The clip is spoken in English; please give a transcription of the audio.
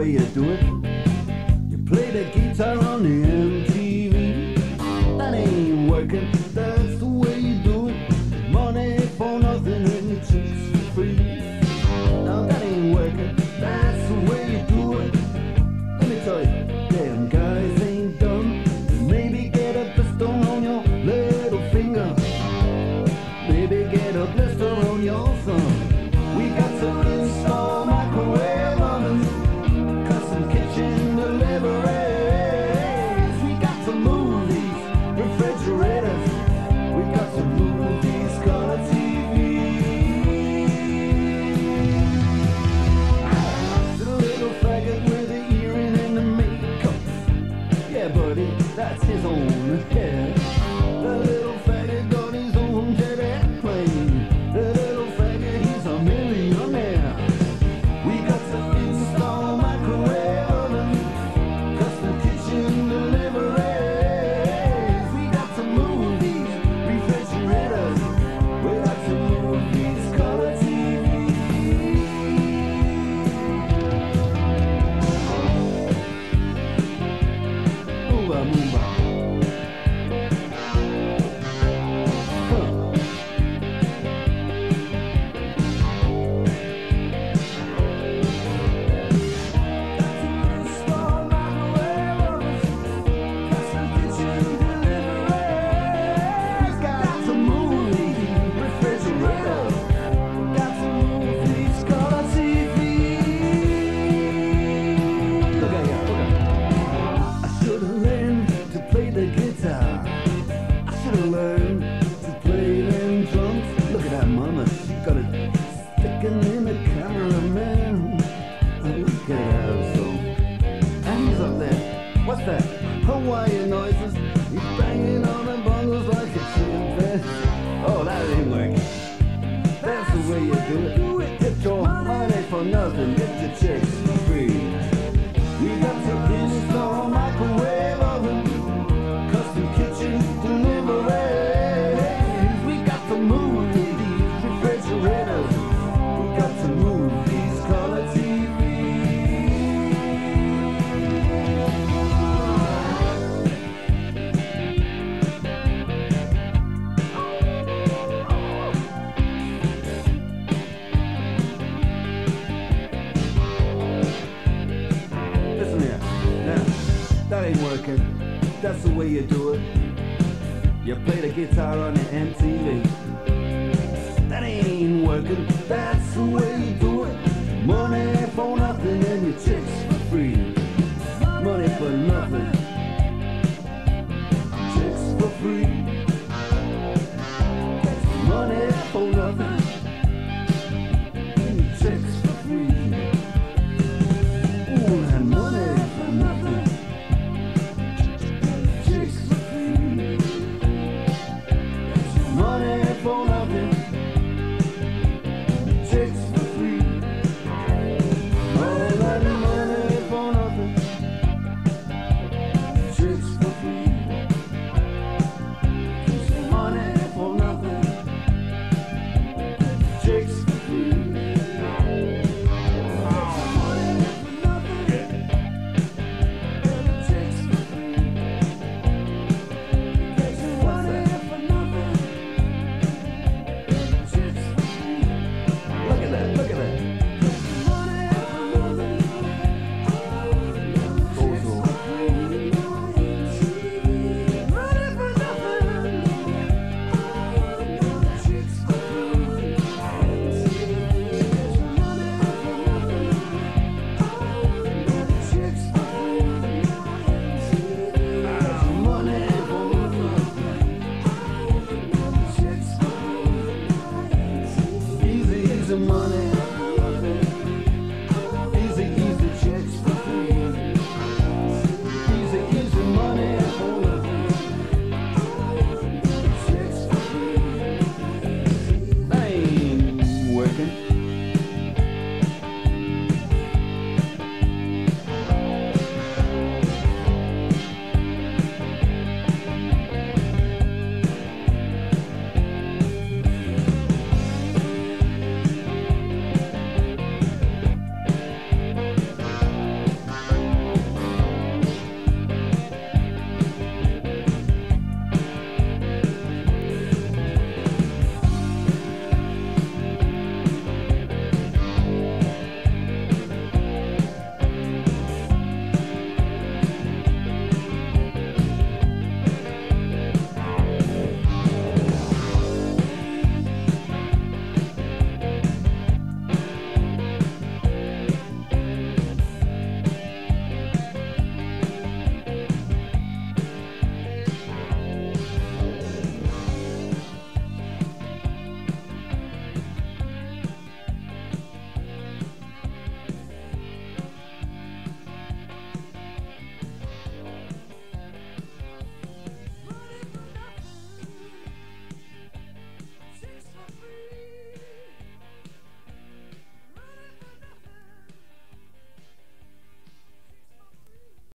way you do it. You play the guitar on the MTV. That ain't working, that's the way you do it. Money for nothing and your chicks for free. Now that ain't working, that's the way you do it. Let me tell you, damn guys ain't dumb. Maybe get a blister on your little finger. Maybe get a blister on your thumb. We got to install microwave ovens, custom kitchen deliveries. We got to move these refrigerators. We got to move these color TVs. The little faggot with the earring and the makeup. Yeah, buddy, that's his own hair. The little faggot got his own jet airplane. The little faggot, he's a millionaire. We got to install microwave oven, custom kitchen deliveries. We got to move these refrigerators. We got to move these color TVs. Move on, move on. In the cameraman, look at her so. And he's up there. What's that? Hawaiian noises. He's banging on the bongos like a chimpanzee. Oh, that ain't working. That's the way you do it. Get your money for nothing. Get your chicks for free. We got to install microwave oven, custom kitchen deliveries. We got to move these refrigerators. Got to move these color Listen here, now, that ain't working. That's the way you do it. You play the guitar on the MTV. That ain't working, that's the way you do it. Money for nothing and your chicks